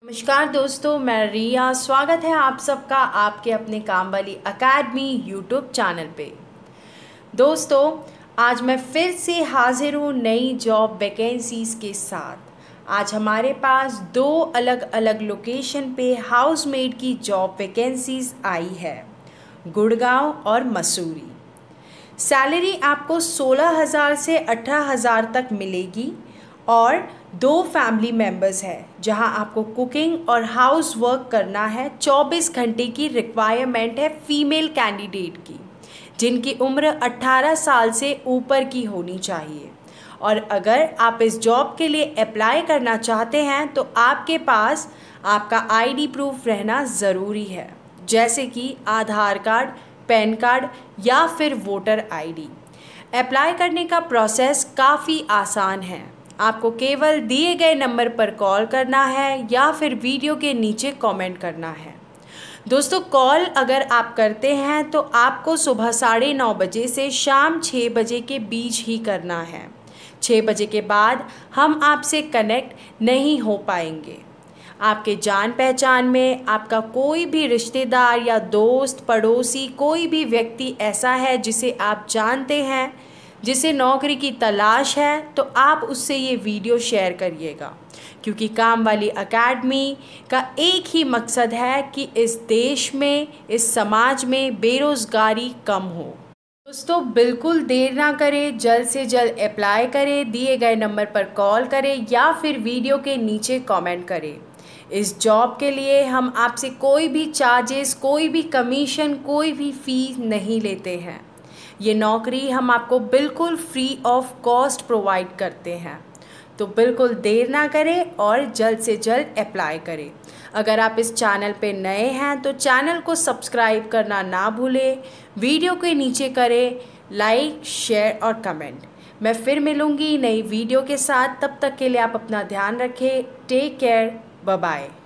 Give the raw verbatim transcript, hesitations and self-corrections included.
नमस्कार दोस्तों, मैं रिया। स्वागत है आप सबका आपके अपने काम वाली एकेडमी यूट्यूब चैनल पे। दोस्तों, आज मैं फिर से हाजिर हूँ नई जॉब वैकेंसीज़ के साथ। आज हमारे पास दो अलग अलग लोकेशन पे हाउसमेड की जॉब वैकेंसीज़ आई है, गुड़गांव और मसूरी। सैलरी आपको सोलह हज़ार से अठारह हज़ार तक मिलेगी और दो फैमिली मेंबर्स है, जहां आपको कुकिंग और हाउस वर्क करना है। चौबीस घंटे की रिक्वायरमेंट है फीमेल कैंडिडेट की, जिनकी उम्र अठारह साल से ऊपर की होनी चाहिए। और अगर आप इस जॉब के लिए अप्लाई करना चाहते हैं तो आपके पास आपका आईडी प्रूफ रहना ज़रूरी है, जैसे कि आधार कार्ड, पैन कार्ड या फिर वोटर आईडी। अप्लाई करने का प्रोसेस काफ़ी आसान है। आपको केवल दिए गए नंबर पर कॉल करना है या फिर वीडियो के नीचे कमेंट करना है। दोस्तों, कॉल अगर आप करते हैं तो आपको सुबह साढ़े नौ बजे से शाम छः बजे के बीच ही करना है। छः बजे के बाद हम आपसे कनेक्ट नहीं हो पाएंगे। आपके जान पहचान में आपका कोई भी रिश्तेदार या दोस्त, पड़ोसी, कोई भी व्यक्ति ऐसा है जिसे आप जानते हैं, जिसे नौकरी की तलाश है, तो आप उससे ये वीडियो शेयर करिएगा, क्योंकि काम वाली एकेडमी का एक ही मकसद है कि इस देश में, इस समाज में बेरोज़गारी कम हो। दोस्तों, बिल्कुल देर ना करें, जल्द से जल्द अप्लाई करें, दिए गए नंबर पर कॉल करें या फिर वीडियो के नीचे कमेंट करें। इस जॉब के लिए हम आपसे कोई भी चार्जेस, कोई भी कमीशन, कोई भी फ़ीस नहीं लेते हैं। ये नौकरी हम आपको बिल्कुल फ्री ऑफ कॉस्ट प्रोवाइड करते हैं। तो बिल्कुल देर ना करें और जल्द से जल्द अप्लाई करें। अगर आप इस चैनल पे नए हैं तो चैनल को सब्सक्राइब करना ना भूलें। वीडियो के नीचे करें लाइक, शेयर और कमेंट। मैं फिर मिलूँगी नई वीडियो के साथ। तब तक के लिए आप अपना ध्यान रखें। Take care, bye bye.